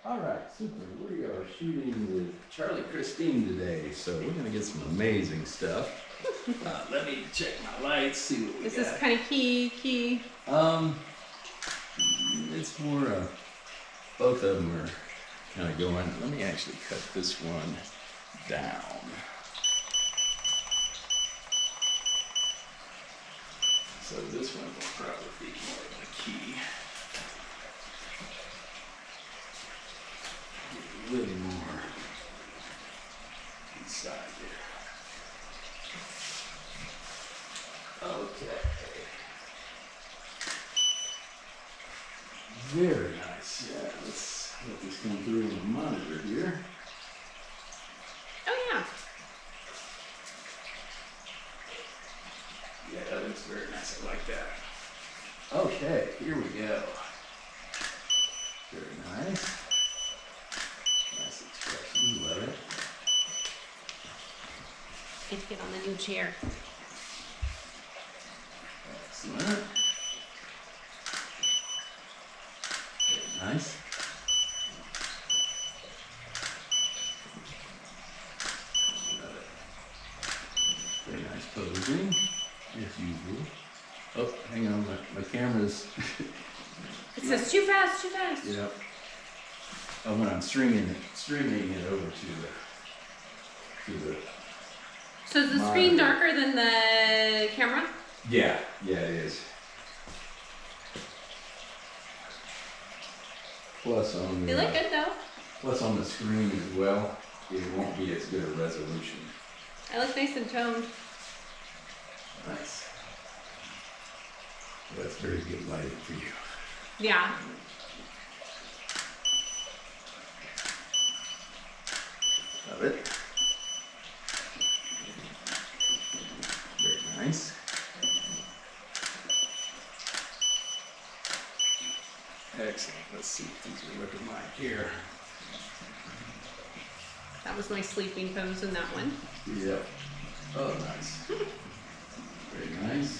All right, super. We are shooting with Charlie Kristine today, so we're gonna get some amazing stuff. Let me check my lights, see what we got. This is kind of key. It's more, both of them are kind of going. Let me actually cut this one down. So this one will probably be more of a key. A little more inside there. Okay. Very nice. Yeah, let's let this come through on the monitor here. Oh yeah. Yeah, that looks very nice. I like that. Okay, here we go. Very nice. Nice expression. Love it. Get to get on the new chair. Excellent. Very nice. Love it. Very nice posing, as usual. Oh, hang on, my camera's. It says too fast. Yep. Oh, when I'm streaming it over to the. So is the screen darker than the camera? Yeah, it is. Plus on They look good though. Plus on the screen as well, it won't be as good a resolution. I look nice and toned. Nice. Well, that's very good lighting for you. Yeah. Love it. Very nice. Excellent. Let's see if these are looking like here. That was my sleeping pose in that one. Yep. Oh, nice. Very nice.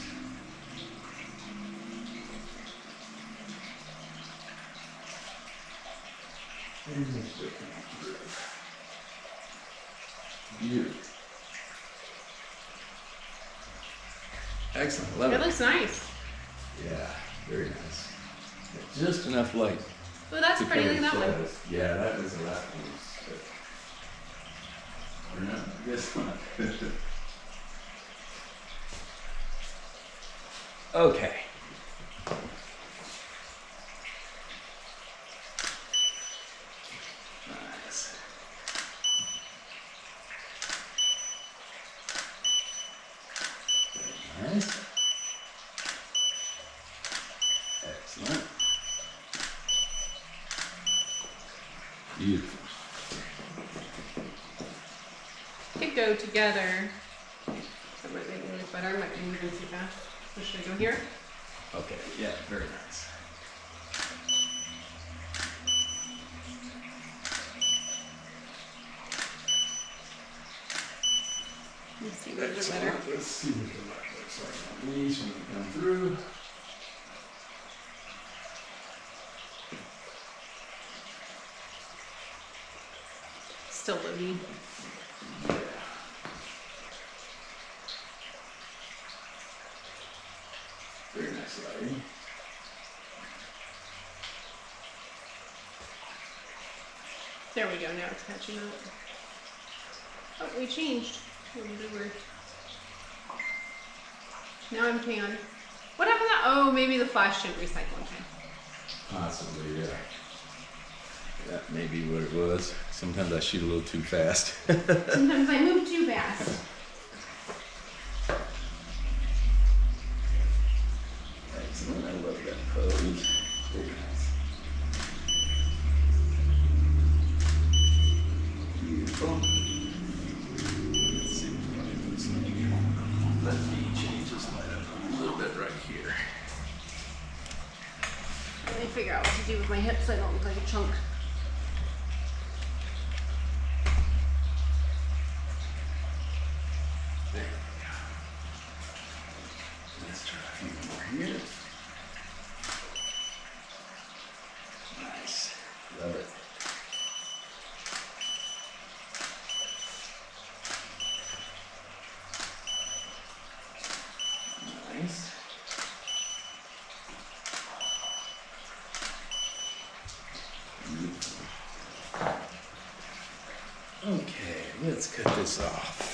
And this will come through. Beautiful. Excellent. Love it. It looks nice. Yeah, very nice. Just enough light. Oh, that's pretty. Look at that one. Shadows. Yeah, that was the last one. Or no, I guess not. Okay. Nice. Very nice. Excellent. Beautiful. Could go together. That might make it look better. I might be moving too fast. So should I go here? Okay, yeah, very nice. Let's see what is better. Let's see what the light looks like on these when they come through. Still loading. Yeah. Very nice lighting. There we go. Now it's catching up. Oh, we changed. What did we do? Now I'm tan. What happened to that? Oh, maybe the flash didn't recycle in time. Possibly, yeah. That may be what it was. Sometimes I shoot a little too fast. Sometimes I move too fast. Excellent. I love that pose. Very nice. Beautiful. Let's see what it looks like. Let me change this light up a little bit right here. Let me figure out what to do with my hips so I don't look like a chunk. There we go. Let's try a few more here. Nice. Love it. Okay, let's cut this off.